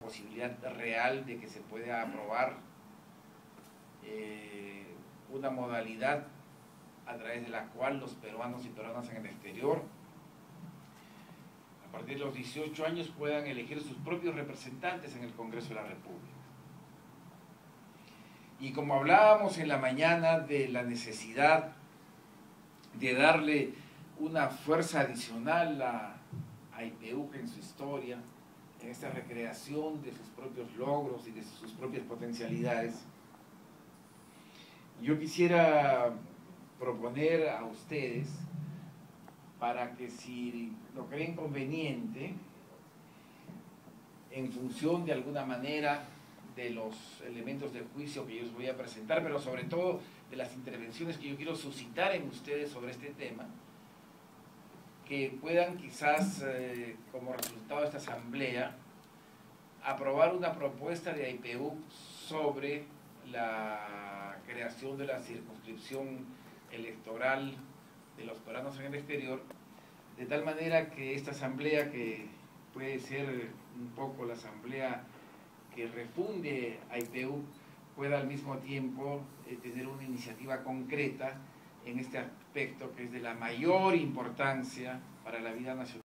posibilidad real de que se pueda aprobar una modalidad a través de la cual los peruanos y peruanas en el exterior, a partir de los 18 años, puedan elegir sus propios representantes en el Congreso de la República. Y como hablábamos en la mañana de la necesidad de darle una fuerza adicional a IPU en su historia, en esta recreación de sus propios logros y de sus propias potencialidades, yo quisiera proponer a ustedes, para que si lo creen conveniente, en función de alguna manera de los elementos de juicio que yo les voy a presentar, pero sobre todo de las intervenciones que yo quiero suscitar en ustedes sobre este tema, que puedan quizás, como resultado de esta asamblea, aprobar una propuesta de IPU sobre la creación de la circunscripción electoral de los peruanos en el exterior, de tal manera que esta asamblea, que puede ser un poco la asamblea que refunde a IPU, pueda al mismo tiempo tener una iniciativa concreta en este aspecto que es de la mayor importancia para la vida nacional.